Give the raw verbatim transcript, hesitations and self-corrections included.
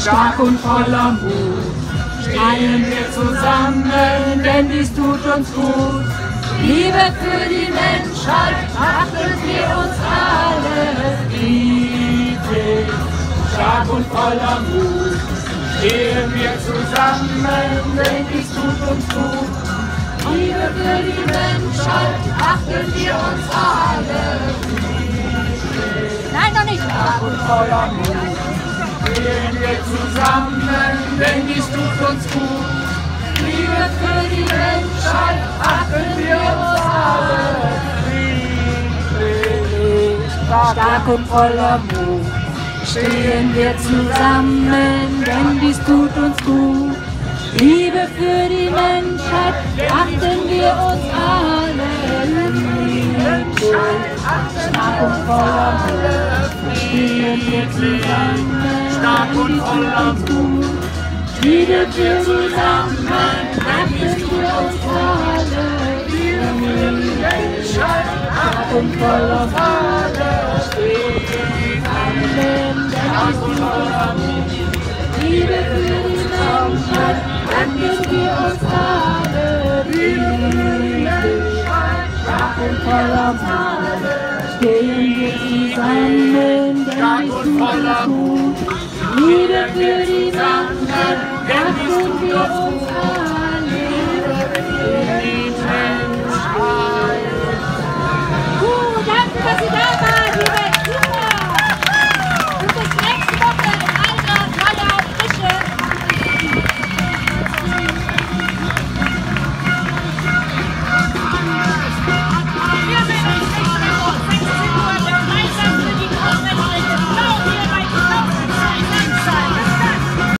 stark und voller Mut. Stehen wir zusammen, denn dies tut uns gut. Liebe für die Menschheit, achten wir uns alle friedlich. Stark und voller Mut. Stehen wir zusammen, denn dies tut uns gut. Liebe für die Menschheit, achten wir uns alle friedlich. Nein, noch nicht. Stark und voller Mut. Stehen wir zusammen, denn dies tut uns gut. Liebe für die Menschheit, achten wir uns alle friedlich. Stark und voller Mut. Stehen wir zusammen, denn dies tut uns gut. Liebe für die Menschheit, achten wir uns alle friedlich. Stark und voller Mut. Stehen wir zusammen, stark und voller Mut. Liebe für zusammen, achten wir uns alle friedlich. Stark und voller Mut. Stark und voller Mut. Liebe für die Menschheit, achten wir uns alle friedlich. Stark und voller Mut. Stehen wir zusammen, denn dies tut uns gut. Liebe für die Menschheit, achten wir uns alle.